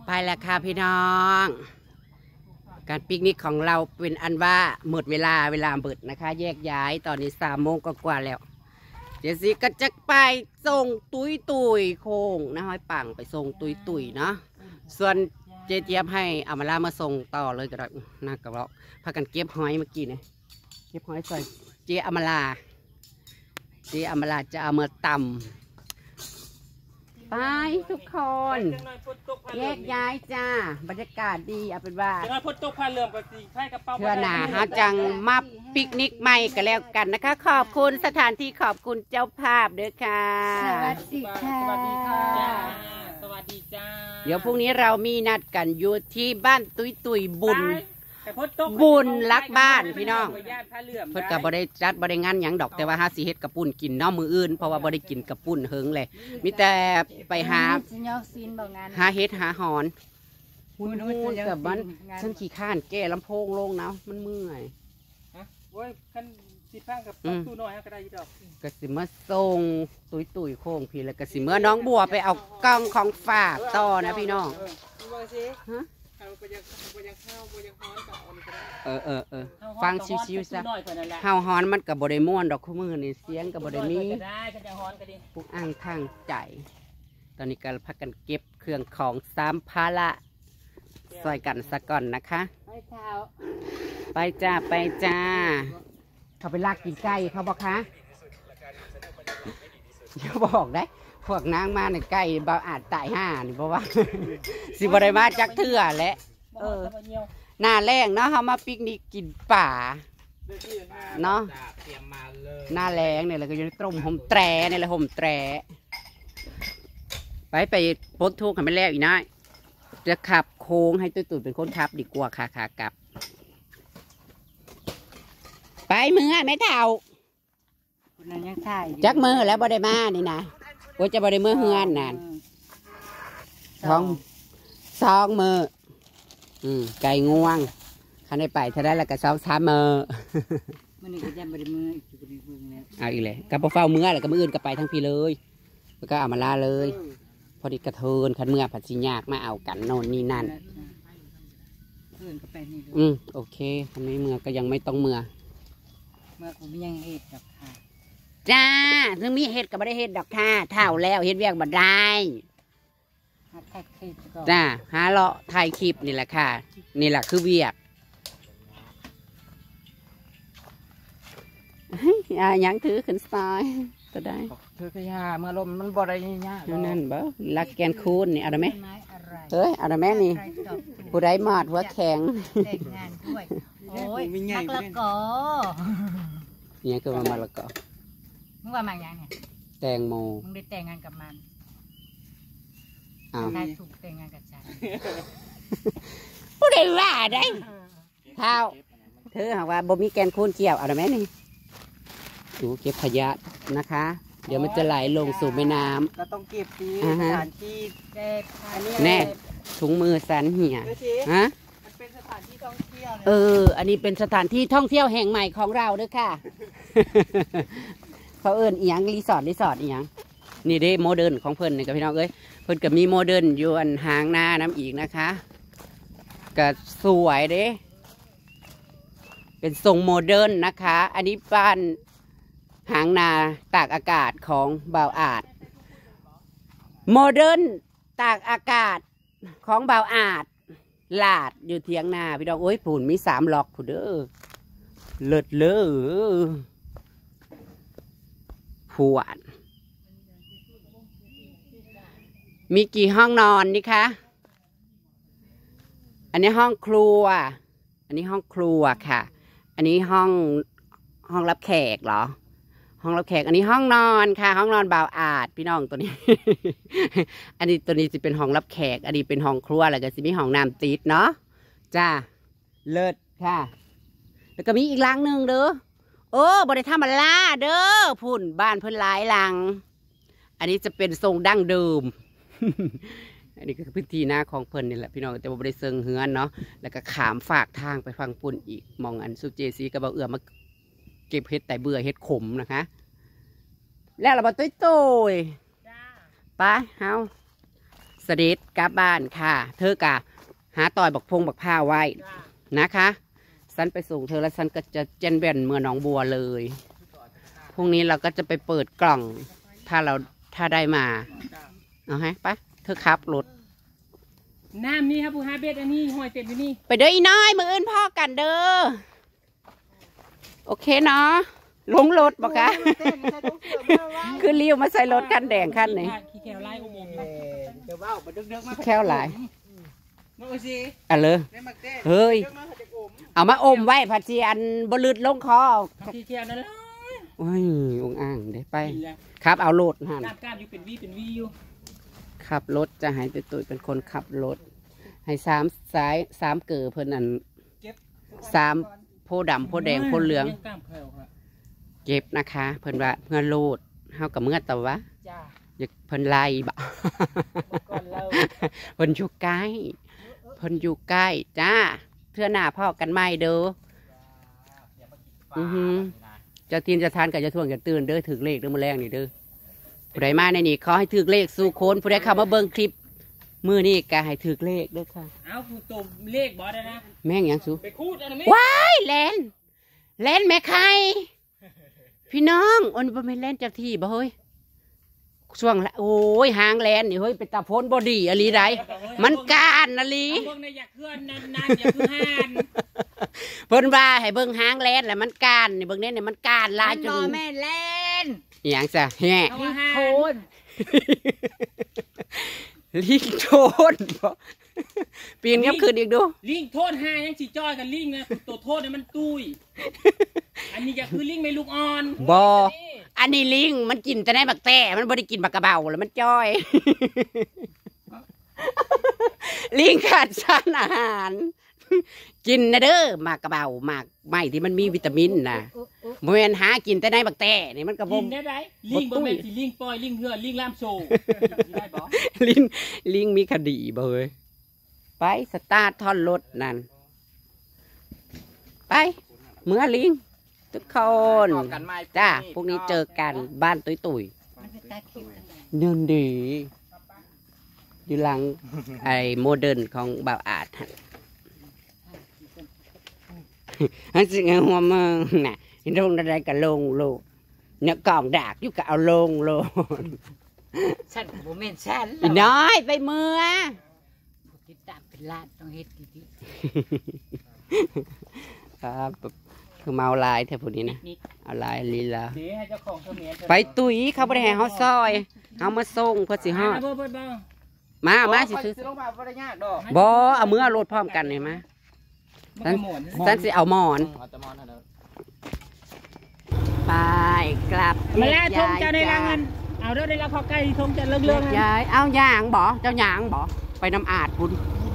ไปแล้วค่ะพี่น้อง การปิกนิกของเราเป็นอันว่าหมดเวลาเบิดนะคะ แยกย้ายตอนนี้3 โมงกว่าแล้วเจซี่ก็จะไปส่งตุยโค้งนะห้อยปังไปส่งตุยเนาะส่วนเจี๊ยบให้อามาลามาส่งต่อเลยก็ได้น่ากระรอกพากันเก็บหอยเมื่อกี้เนี่ยเก็บหอยใส่เจี๊ยอามาลาจะเอามาตำไปทุกคนแยกย้ายจ้าบรรยากาศดีเอาเป็นว่าเพื่อหนาฮะจังมาปิกนิกใหม่กันแล้วกันนะคะขอบคุณสถานที่ขอบคุณเจ้าภาพด้วยค่ะสวัสดีค่ะสวัสดีค่ะสวัสดีจ้าเดี๋ยวพรุ่งนี้เรามีนัดกันอยู่ที่บ้านตุยบุญรักบ้านพี่น้องเพิ่นกับบริจัดบริงานหยังดอกแต่ว่าหาสีเฮ็ดกระปุ่นกินเนาะมืออื่นเพราะว่าบริกินกระปุ่นเฮิงเลยมีแต่ไปหาเฮ็ดหาหอนหุ่นกับมันฉันขี้ข้านแก้ลำโพงลงนะมันเมื่อยโอ้ยคันสิพังกับตู้น้อยก็ได้ดอกกสิเมื่อส่งตุยโค้งพี่แล้วกสิเมื่อน้องบัวไปเอากล้องของฝากต่อนะพี่น้องฟังชิวๆซะเฮาฮอนมันกับบริม่วนดอกคู่มือนี่เสียงกับบริมีพวกอ้างทางใจตอนนี้ก็พักกันเก็บเครื่องของ3 ภาระซอยกันสักก่อนนะคะไปจ้าเขาไปลากกินไก่เขาบอกคะเดี๋ยวบอกได้พวกนางมาในไก่บ่อาจตายห่านี่เพราะว่าสิบริมาจากเถื่อและหน้าแรงเนาะเขามาปิกนิกกินป่าเนาะหน้าแรงเนี่ยเราก็จะต้มห่มแตรเนี่ยแหละห่มแตรไปโพสทุกข์ให้มันแล้วอีกนะจะขับโค้งให้ตุ้ยเป็นคนขับดีกว่าค่ะกลับไปมือไม่เท่าจักมือแล้วบริมานี่นะโอ้จะบริมือเฮือนนั่น2 มือไก่ง่วงขันได้ไปถ้าได้แล้วก็2-3 มือมันนี่ก็ยังบริมือเอาอีกเลยกับเฝ้ามือแล้วก็มืออื่นก็ไปทั้งพี่เลยแล้วก็เอามาลาเลยพอดีกระเทินขันเมื่อผัดสิยากมาเอากันโน่นนี่นั่นโอเคทำนี้เมื่อก็ยังไม่ต้องเมื่อผมยังเห็ดดอกค่ะจ้าถึงมีเห็ดกับไม่ได้เห็ดดอกค่ะเท่าแล้วเห็ดเวียงบัดได้จ้าหาเลาะถ่ายคลิปนี่แหละค่ะนี่แหละคือเวียกยังถือขึ้นซอยก็ได้ถือกระยาเมื่อลมมันบ่ได้ยากนั่นบ่ลักแกนคูนนี่เอาได้ไหมเฮ้ยเอาได้ไหมนี่ผู้ใดหมอดหัวแข็งแต่งงานด้วยโอ้ยมักละกอเนี่ยคือมันมะละกอมึงว่ามันยังเนี่ยแตงโมมึงได้แต่งงานกับมันได้ถูกแต่งงานกับฉันผู้ใดว่าได้เท้าเธอหากว่าบ่มีแกนคูนเกี่ยวเอาได้ไหมนี่ดูเก็บขยะนะคะเดี๋ยวมันจะไหลลงสู่แม่น้ำเราต้องเก็บที่สถานที่แน่ถุงมือสันเหี่ยฮะมันเป็นสถานที่ท่องเที่ยวอันนี้เป็นสถานที่ท่องเที่ยวแห่งใหม่ของเราด้วยค่ะเขาอีหยังรีสอร์ทอีหยังนี่เด้โมเดิร์นของเพิ่นนี่กับพี่น้องเพิ่นก็มีโมเดิร์นอยู่อันหางหน้าน้ำอีกนะคะก็สวยเด้เป็นทรงโมเดิร์นนะคะอันนี้บ้านหางนาตากอากาศของบ่าวอาจโมเดิร์นตากอากาศของบ่าวอาจลาดอยู่เทียงนาพี่น้องผุ่นมี3 ล็อกผุ่นเด้อเลิศเลยผวดมีกี่ห้องนอนนี่คะอันนี้ห้องครัวอันนี้ห้องครัวค่ะอันนี้ห้องรับแขกเหรอห้องรับแขกอันนี้ห้องนอนค่ะห้องนอนบ่าวอาจพี่น้องตัวนี้ อันนี้ตัวนี้จะเป็นห้องรับแขกอันนี้เป็นห้องครัวแล้วก็จะมีห้องน้ำติดเนาะจ้าเลิศค่ะแล้วก็มีอีกหลังหนึ่งเด้อบริธรรมลาเด้อพุ่นบ้านเพิ่นหลายหลังอันนี้จะเป็นทรงดั้งเดิม อันนี้คือพื้นที่หน้าของเพิ่นนี่แหละพี่น้องแต่ว่าบริเซิงเฮือนเนาะแล้วก็ขามฝากทางไปฟังปุ่นอีกมองอันสุเจซีกับเบาเอื้อมาเก็บเห็ดแต่เบื่อเห็ดขมนะคะแล้วเราไปตุ้ยไปเฮาเสด็จกลับบ้านค่ะ เธอกะหาต่อยบักพงบักผ้าไว้นะคะฉันไปส่งเธอแล้วฉันก็จะเจนเบนเมื่อหนองบัวเลยพรุ่งนี้เราก็จะไปเปิดกล่องถ้าได้มาเอาให้ไปเธอขับรถน้ำนี่ครับผู้หาเบ็ดอันนี้หอยเต็มอยู่นี่ไปเด้ออีน้อยมืออื่นพ่อกันเด้อโอเคเนาะลงรถบอกคะคือเลี้ยวมาใส่รถคันแดงคันนี้ขี้แก้วลายอมเดี๋ยวว่ามาดึกๆมาแค่หลายน้องสิอ่ะเลยเฮ้ยเอามาอมไว้ผัดเจียนบลืดลงคอขี้แก้วนั่นแหละโอ้ยองอ่างเดี๋ยวไปครับเอารถหันกล้ามอยู่เป็นวีอยู่ขับรถจะให้ตุ้ยเป็นคนขับรถให้3 เก๋อเพิ่นอัน3โพดำโพแดงโพเหลืองเก็บนะคะเพิ่นว่าเพื่อโลดเฮากับเมื่อแต่ว่าอยากเพิ่นไล่บ่เพิ่นอยู่ใกล้จ้าเพื่อหน้าพ่อกันไม่เด้อจะทีนจะทานกับจะท่วงจะตื่นเด้อถึงเลขเด้อมื้อแรงนี่เด้อผู้ใดมาในนี้ขอให้ถึกเลขสู่โคนผู้ใดเข้ามาเบิ่งคลิปมื้อนี้ก็ให้ถึกเลขเด้อค่ะเอาผู้ตมเลขบ่ได้นะแม่งหยังสูไปคูดอันนั้นว้ายแลนแม่ไข่พี่น้องอันบ่แม่นแลนจักที่บ่เฮ้ยช่วงโอ้ยหางแลนนี่เฮ้ยเป็นตาพ้นบ่ดีอะลีใดมันก้านอะลีพวกในอยากเคลื่อนนานๆอยากคือห่านเพิ่นว่าให้เบิ่งหางแลนแหละมันก้านนี่เบิ่งเนี่ยมันก้านลายจนแม่แลนอีหยังซะแฮ่โทนลิงโทนปีนกับคืนอีกดูลิงโทษห่ายังสิจ้อยกันลิงนะตัวโทษเนี่ยมันตุ้ยอันนี้ก็คือลิงไม่ลูกอ่อนบ่อันนี้ลิงมันกินแต่ได้บักแต่มันบ่ได้กินบักกระเบาแล้วมันจ้อยลิงขาดสารอาหารกินนะเด้อหมากกระเบาหมากไม้ที่มันมีวิตามินนะบ่แม่นหากินแต่ได้บักแต่นี่มันก็บ่กินได้ไดลิงบ่แม่นสิลิงปล่อยลิงเหือลิงล่ามโซ่ได้บ่ลิงมีคดีบ่เอ้ยไปสตาร์ทท่อนรถนั่นไปเมื่อลิงทุกคนจ้าพวกนี้เจอกันบ้านตุยเนินดีอยู่หลังไอ้โมเดิร์นของบ่าวอาจฮันสิงหัวมึงน่ะลงอะไรก็ลงเนี่ยกล่องดากอยู่ก็เอาลงฉันโมเมนต์ฉันน้อยไปเมื่อติดตามเป็นลาดต้องเฮ็ดดีครับคือเมาลายแถวพวกนี้นะเอาลายลีลาไปตุ้ยเขาไม่ได้ให้เขาซอยเขามาส่งเพื่อสิฮอดมาสิซื้อบ่เอามือรถพร้อมกันเลยมั้ยฉันสิเอาหมอนไปกลับมาแล้วทงเจ้าในรังกันเอาเด้อได้รับข้าวไก่ทงจะเลื่องๆยายเอาย่างบ่เจ้าย่างบ่ไปน้ำอาดคุณ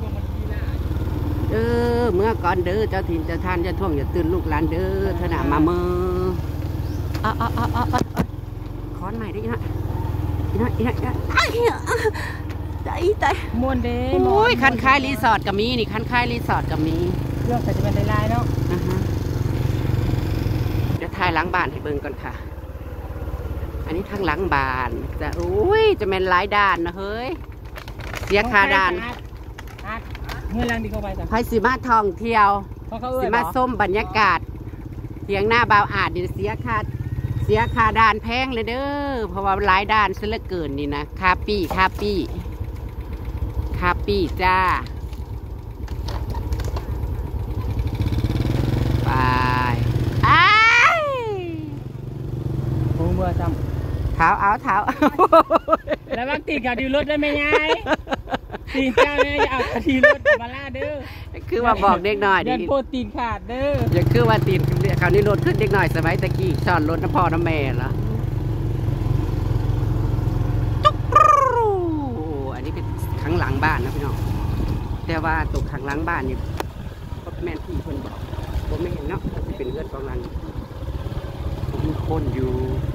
เมื่อก่อนเด้อเจ้าถิ่นเจ้าท่านเจ้าท่วงอย่าตื่นลูกหลานเด้อเธอหนามาเมื่อค้อนใหม่ได้ยังใจมวนเด้โอ้ยคันคายรีสอร์ทกับมีนี่คันคายรีสอร์ทกับมีเครื่องแต่จะเป็นลายเนาะเดี๋ยวถ่ายหลังบ้านให้เบิ่งก่อนค่ะอันนี้ทางหลังบ้านจะโอ้ยจะเป็นหลายด้านนะเฮ้ยเสียค่าด้านเมื่อแรงดีเข้าไปจ้ะไพสิมาท่องเที่ยวสิมาส้มบรรยากาศเทียงหน้าบ่าวอาจดิเสียค่าด้านแพงเลยเด้อเพราะว่าหลายด้านซะเหลือเกินนี่นะคาปี้จ้าไปโอ้เมื่อซ้ำเท้าแล้วบางตีกับดิวรถได้ไหมยายตีนเจ้าเนี่ยอย่าเอาตีรถมาล่าเด้อคือว่าบอกเด็กหน่อยดิโปรตีนขาดเด้ออย่าคือว่าตีนคราวนี้รถขึ้นเด็กหน่อยสมัยตะกี้สอนรถน้ำพ่อน้ำแม่เหรอจุ๊กอันนี้เป็นข้างหลังบ้านนะพี่น้องแต่ว่าตกข้างหลังบ้านนี่พ่อแม่ที่คนบอกผมไม่เห็นเนาะเป็นเลือดประมาณมีคนอยู่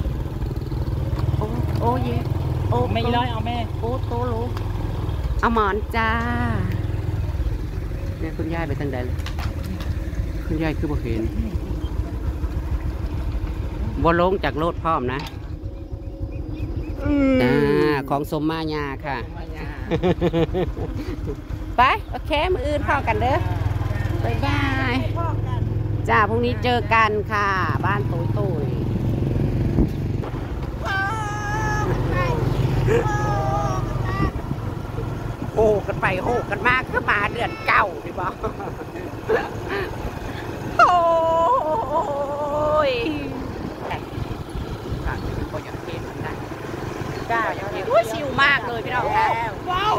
โอ้เย่โอ้ไม่ร้อยเอาแม่โอ้โตโลเอาหมอนจ้าเนี่ยคุณยายไปทางใดเลยคุณยายคือบ่เห็นบ่ลงจากรถพร้อมนะของสมมาญาค่ะไปโอเคมืออื่นพอกันเด้อบ๊ายบายจ้าพรุ่งนี้เจอกันค่ะบ้านตุยตุยโหกันไปโหกันมากก็มาเดือนเก่าดิบอกโอ้ยก็อย่างเทศมันนะจ้าอย่างเทศชิวมากเลยพี่น้องค่ะว้าว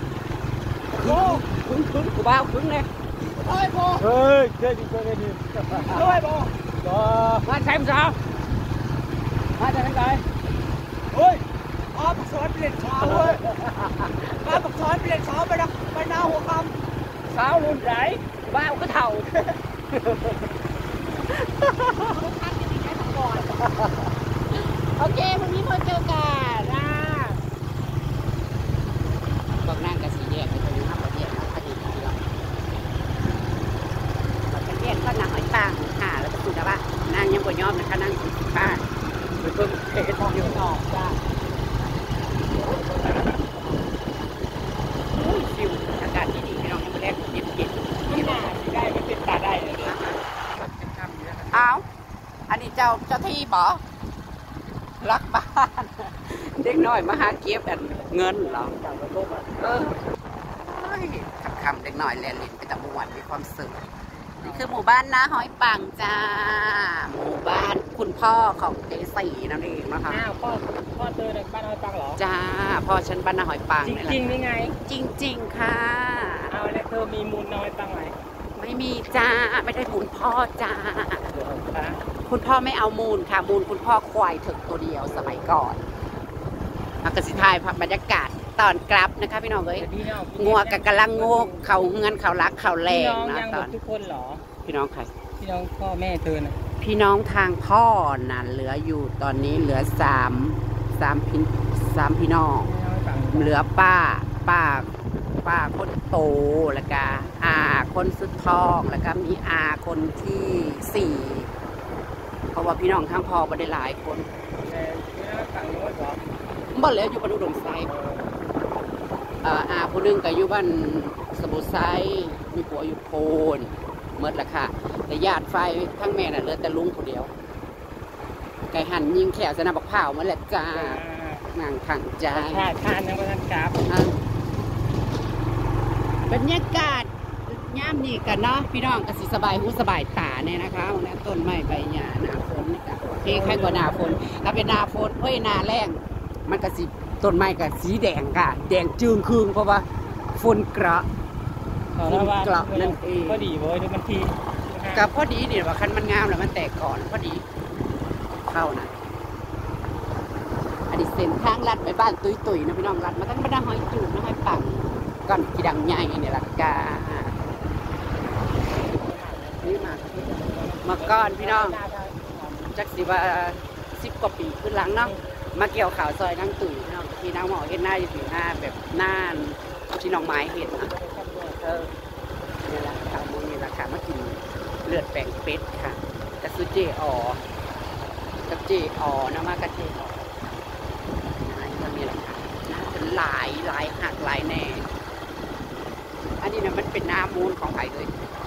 คึ้งกูบ้าคึ้งเลยเฮ้ยพ่อเฮ้ยเฮ้ยเฮ้ยเฮ้ยพ่อมาใช้มั้งจ้ามาจากไหนเฮ้ยปักซอยเปลี่ยนเช้าเว้ยปักซอยเปลี่ยนเช้าไปนะไปหน้าหัวคำเช้ารุ่นไหนบ้าก็เท่าโอเควันนี้พอเจอกันนะบอกนั่งกับสีแยกไปตรงนี้ครับประเทศคดีที่เราประเทศก็นั่งหอยตังค่ะแล้วก็สุดแล้วว่านางยังบ่ยอมนะคะนั่งบ้านไปเพิ่มเททองอยู่นอกจ้าชิวอากาศที่ดีพี่น้องยังไม่แรกเย็นที่น่าได้ไม่เป็นตาได้เลยอ้าวอันนี้เจ้าที่บ่รักบ้านเด็กน้อยมาหาเก็บเงินเหรอคำเด็กน้อยแลนลิ้นไปตะมวนมีความสุขนี่คือหมู่บ้านนาหอยปังจ้าหมู่บ้านคุณพ่อของเจสีนั่นเองนะคะอ้าวพ่อเจอในบ้านนาหอยปังเหรอจ้าพ่อฉันบ้านนาหอยปังจริงๆนี่ไงจริงๆค่ะเอาแล้วเธอมีมูลนาหอยปังไหมไม่มีจ้าไม่ได้มูลพ่อจ้าคุณพ่อไม่เอามูลค่ะมูลคุณพ่อควายถึงตัวเดียวสมัยก่อนอากาศทายบรรยากาศตอนกลับนะคะพี่น้องเอ้ยงัวกับกำลังโงกเขาเงินเขารักเขาแรงนะตอนทุกคนเหรอพี่น้องใครพี่น้องพ่อแม่เธอนะพี่น้องทางพ่อน่ะเหลืออยู่ตอนนี้เหลือสามพี่น้องเหลือป้าคนโตแล้วก็คนสุดท้องแล้วก็มีคนที่4เพราะว่าพี่น้องทางพ่อบ่ได้หลายคนบ่แล้วอยู่บ้านอุดมไซผู้นึงก็อยู่บ้านสมุทรไซมีผัวอยู่โพนเมื่อละค่ะแต่ญาติไฟทั้งแม่น่ะเหลือแต่ลุงคนเดียวไก่หั่นยิงแขวสนามบักเผาเมื่อแหละจ้านางขังจ้าทานยังไม่ทันกลับบรรยากาศย่ามนี่กันเนาะพี่น้องก็สิสบายหูสบายตาเนี่ยนะคะนะต้นไม้ใบหญ้าหน้าฝนนี่ก็โอเคใครกว่าหน้าฝนถ้าเป็นหน้าฝนหน้าแรงมันก็สิต้นไม้ก็สีแดงค่ะแดงจึงคืงเพราะว่าฝนกระนั่นเองพอดีเว้ยดูมันทีกับพอดีเนี่ยว่าคันมันงามแล้วมันแตกก่อนพอดีเข้านะอันนี้เส้นทางลัดไปบ้านตุยนะพี่น้องลัดมาตั้งบ้านหอยจูบนะหอยปังก่อนกี่ดังใหญ่เนี่ยละกานี่มาก่อนพี่น้องจักสิว่า10 กว่าปีขึ้นหลังเนาะมาเกี่ยวข่าวซอยนั่งตุ๋ยพี่น้องพี่น้องหมอเห็นหน้าอยู่ถึงหน้าแบบหน้าที่น้องไม้เห็นนี่แหละข่าวมูลนี่แหละค่ะมากินเลือดแป้งเป็ดค่ะกระซูเจอกับเจอนะมากระเจอมันมีราคาเป็นหลายหักหลายแน่อันนี้นะมันเป็นน้ำมูลของไผ่เลย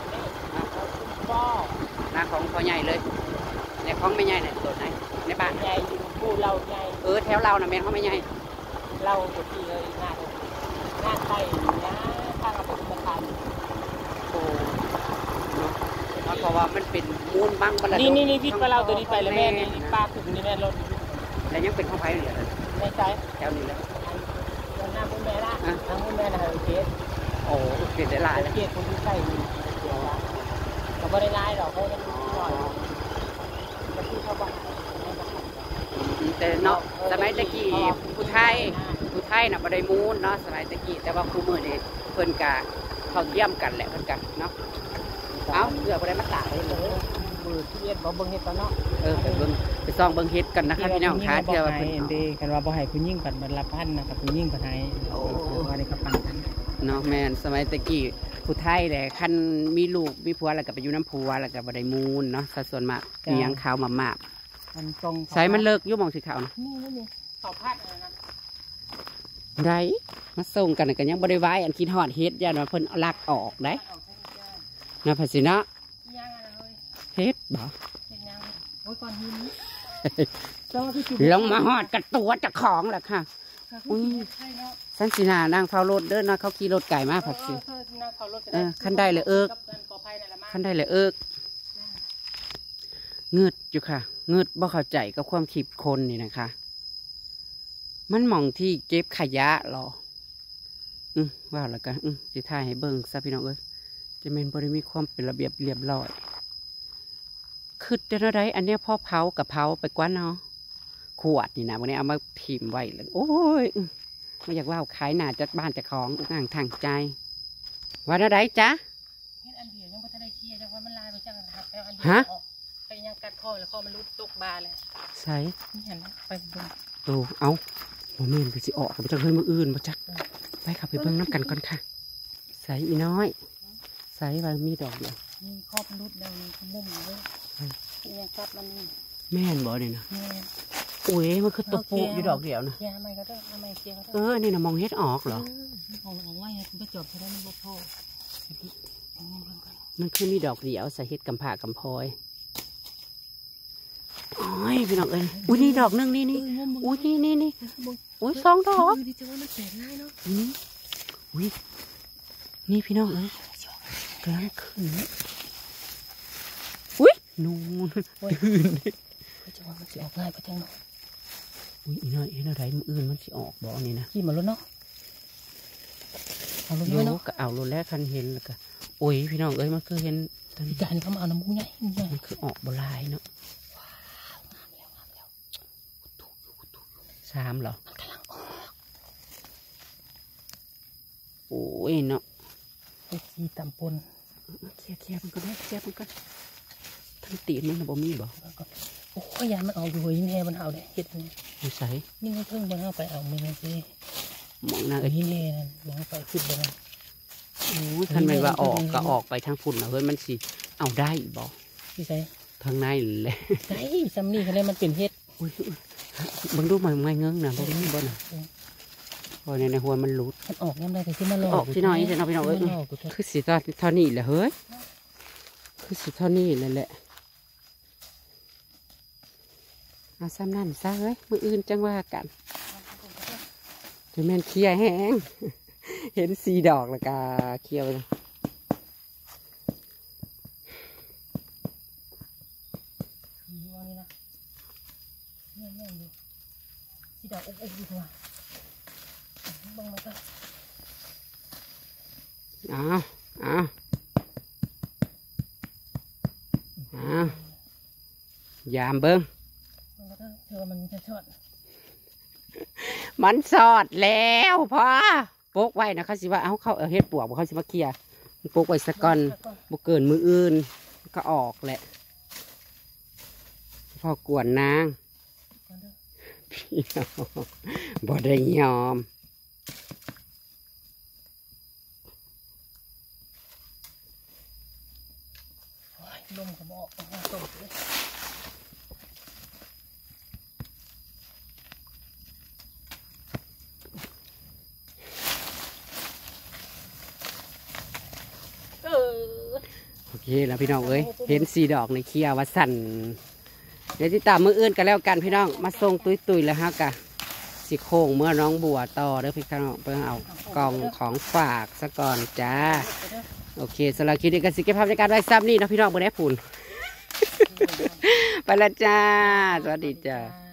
น้ำของพ่อใหญ่เลยในของไม่ใหญ่เนี่ยตัวไหนในบ้านใหญ่ปูเราใหญ่แถวเรานะแม่เขาไม่ใหญ่เราตัวที่เลยหน้าไทยนะทางกระปุกกระพันโอ้เพราะว่ามันเป็นมูลบ้างนี่ที่ปลาเราตัวนี้ไปแล้วแม่นี่ปลาถึงนี่แม่รถแล้วยังเป็นของไผ่เหลือไม่ใช่แถวนี้เลยหน้าคุณแม่ละทางคุณแม่นะเฮอร์เกสเกสได้หลายเกสคนที่ใส่เขาไม่ได้ไล่หรอกเขาจะหน่อยแล้วที่เขาบอกแต่เนาะสมัยตะกี้ผู้ไทยน่ะบ่ได้มูลเนาะสมัยตะกี้แต่ว่าคู่มือนี่เพิ่นกะเขาเยี่ยมกันแหละเพิ่นกะเนาะเอาเพื่อบ่ได้มาตากเลยมือที่เอ็ดบ่เบิ่งเฮ็ดตอนเนาะไปซ่องเบิ่งเฮ็ดกันนะคะพี่น้องค่ะเที่ยวเพิ่นเด้กันว่าบ่ให้ผู้หญิงกันบัดละพันนะครับผู้หญิงเพิ่นให้บ่ได้กับปันกันเนาะแม่นสมัยตะกี้ผู้ไทยแหละคันมีลูกมีผัวแล้วก็ไปอยู่น้ำผัวแล้วก็บ่ได้มูลเนาะสัดส่วนมากเลี้ยงข้าวมากใส่มันเลิกยุ่งมองสีขาวนะนี่เขาพัดนะไรมาส่งกันน่ะกันยังบริวายอันคิดหอดเฮ็ดย่านว่าเพิ่นเอาลักออกได้นะพัสินะเฮ็ดบ่โอ้ยก่อนหินลงมาหอดกับตัวเจะของแหละค่ะอุ้ยสันสินานางเฝ้ารถเด้อนะเขาขี่รถไก่มาผัดสิคันได้เลยคันได้เลยเงืดอยู่ค่ะเงืดบ่เข้าใจกับความคิดคนนี่นะคะมันมองที่เก็บขยะหรอว่าแล้วกันสิถ่ายให้เบิ่งซะพี่น้องเอ้ยจะเป็นบริมีความเป็นระเบียบเรียบร้อยคือเดี๋ยวอะไรอันเนี้ยพ่อเผากับเผาไปกว่าเนาะขวดนี่นะวันนี้เอามาพิมพ์ไว้เลยโอ้ยไม่อยากว่าขายหนาจากบ้านจากของอุกอ่างทางใจวันอะไรจ๊ะเฮ็ดอันเดียวยังไม่ทันได้เคลียร์จังว่ามันลายไปจังหักแล้วอันเดีฮะออกไปยังกัดคอแล้วคอมันรุดตกบาเลยใส่นี่เห็นไหมไปเบิ่งโอ้เอาโมเมนต์ไปสิออกไปจังเฮ้ยมืออื่นมาจักไปขับไปเบิ่งน้ำกันก่อนค่ะใส่อีน้อยใส่ไว้มีดอกเดียวนี่คอมันรุดแล้วนี่มุมเลยยังกัดมันนี่แม่นบ่เนี่ยนะแม่โอ้ยมันคือตัวปูอยู่ดอกเดียวนะเคลียร์ทำไมก็ได้ทำไมเคลียร์ก็ได้นี่นะมองเฮ็ดออกเหรอของไว้ให้คุณไปจบเพราะได้มันบ่พอมันคือมีดอกเดียวใส่เฮ็ดกำผ่ากำพลอยโอ้ยพี่น้องเอ้ยอุ้ยนี่ดอกนึงนี่อุ้ยนี่อุ้ย2 ดอกดีจังว่ามันแสนง่ายเนาะอุ้ยนี่พี่น้องเอ้ยกำลังขึ้นอุ้ยนู่นตื่นจังว่ามันจะออกง่ายไปจังเนาะอุ้ยอีน้อยเห็นอะไรมืออื่นมันสิออกบ่นี่นะขี่มาแล้วเนาะเอาลงโยด้วยเนาะก็เอาโลแรกคันเห็นแล้วก็โอ้ยพี่น้องเอ้ยมันคือเห็นตอนพี่นี้จานนี่เขามาเอาน้ำมูกใหญ่ใหญ่มันคือออกบลายเนาะ3เหรอโอ้ยเนาะไปขี่ตำปนเคลียร์มันก็ได้เคลียร์มันก็ทั้งตีนมันน่ะบ่มีบ่โอ้ยยามันเอาอยู่หินแห่มันเอาเลยเห็ดนี่อยู่ใส่นี่มันเพิ่งมันเอาไปเอามือสิมองหน้าไอ้เอ้ยหินแห่นั่นมันเอาไปขึ้นไปนั่นโอ้ยคันแม่นว่าออกก็ออกไปทางฝุ่นน่ะเฮ้ยมันสิเอาได้บ่พี่ใส่ทางในเลยใส่ซัมนี่เขาเลยมันเป็นเห็ดอุ้ยเบิ่งดูมันไม่เงื้งนะบ่มีบ่น่ะโอ้ยในหัวมันหลุดมันออกยังไงแต่ที่มันหลอกออกที่น้อยที่น้อยพี่น้องเอ้ย คือสิเท่านี้แหละเฮ้ยคือสิเท่านี้เลยแหละเอาซ้ำนั่นซะเฮ้ยมืออื่นจังว่ากันจะแม่นเคลียร์แห้ง เห็น4 ดอกแล้วก็เคลียร์ไปเลยนี่นะเนี่ยอยู่ที่ดาวอุบอยู่ตัวบังมาก็เอายามเบิ้งบังมาก็เธอมันจะชดมันสอดแล้วพ่อโปกไว้นะเขาสิว่าเขาเฮ็ดปวกบ่เขาสิมาเคลียร์มันโปกไว้สักก่อนบ่เกินมืออื่นก็ออกแหละพ่อกวนนางพี่น้องบ่ได้ยอมลมก็บอกมาตกเลยโอเคแล้วพี่น้องเอ้ยเห็น4 ดอกในเคลียร์ว่าสั่นเดี๋ยวที่ตามมืออื่นกันแล้วกันพี่น้องมาส่งตุยๆแล้วฮะกะสิโค้งเมื่อน้องบัวต่อเด้อพี่น้องเพื่อเอากล่องของฝากซะก่อนจ้าโอเคสำหรับคลิปนี้ก็สิเก็บภาพในการไว้ซ้ำนี่นะพี่น้องเบอร์แดผุน ไปละจ้าสวัสดีจ้า